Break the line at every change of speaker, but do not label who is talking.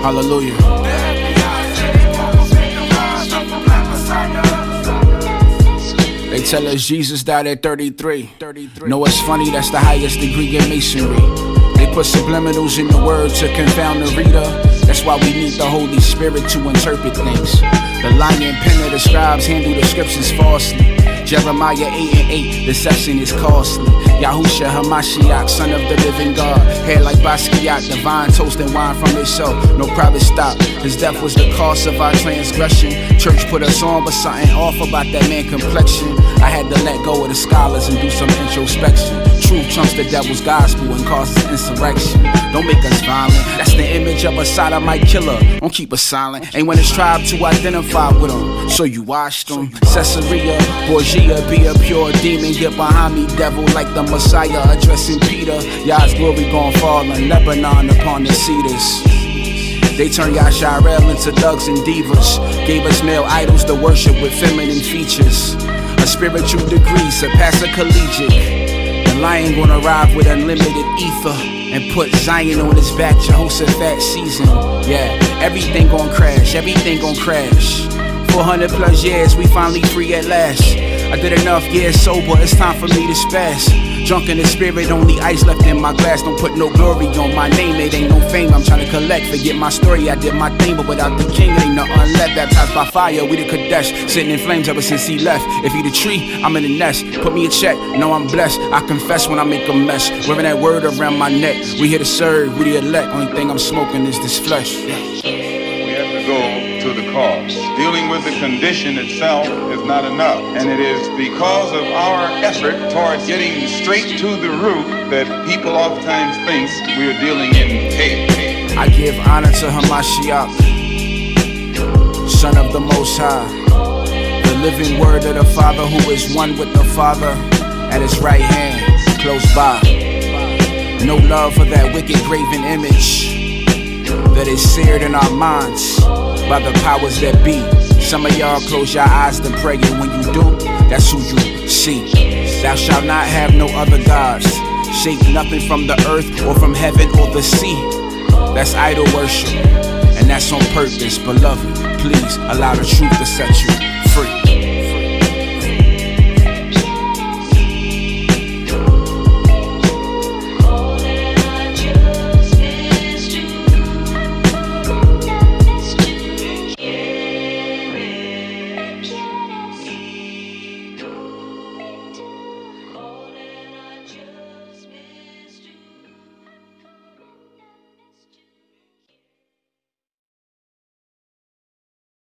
Hallelujah. They tell us Jesus died at 33. No, it's funny, that's the highest degree in masonry. They put subliminals in the word to confound the reader. That's why we need the Holy Spirit to interpret things. The lying pen of the scribes handle the scriptures falsely. Jeremiah 8:8, deception is costly. Yahusha, Mashiach, son of the living God. Hair like Boasqiat, divine toast and wine from his soul. No private stop. His death was the cost of our transgression. Church put us on, but something off about that man complexion. I had to let go of the scholars and do some introspection. Truth trumps the devil's gospel and causes insurrection. Don't make us violent. That's the image of a sodomite killer. Don't keep us silent. Ain't when it's tribe to identify with them. So you washed them. Caesarea, Boasqiat, be a pure demon. Get behind me, devil, like the Messiah addressing Peter. Yah's glory gon' fall in Lebanon upon the cedars. They turned Yahusha into thugs and divas. Gave us male idols to worship with feminine features. A spiritual degree surpass a collegiate. The lion gonna arrive with unlimited ether and put Zion on his back, Jehoshaphat season. Yeah, everything gon' crash, everything gon' crash. 400 plus years, we finally free at last. I did enough years sober, it's time for me to spaz. Drunk in the spirit, only ice left in my glass. Don't put no glory on my name, it ain't no fame. I'm trying to collect, forget my story, I did my thing. But without the king, it ain't nothing left. Baptized by fire, we the Kadesh. Sitting in flames ever since he left. If he the tree, I'm in the nest. Put me a check, know I'm blessed. I confess when I make a mess. Wearing that word around my neck. We here to serve, we the elect. Only thing I'm smoking is this flesh.
We have to go to the cause. Dealing with the condition itself is not enough. And it is because of our effort towards getting straight to the root that people oftentimes think we are dealing in chaos.
I give honor to Mashiach, Son of the Most High, the living word of the Father who is one with the Father at his right hand, close by. No love for that wicked graven image that is seared in our minds by the powers that be. Some of y'all close your eyes to pray, and when you do, that's who you see. Thou shalt not have no other gods. Shape nothing from the earth or from heaven or the sea. That's idol worship, and that's on purpose. Beloved, please allow the truth to set you free.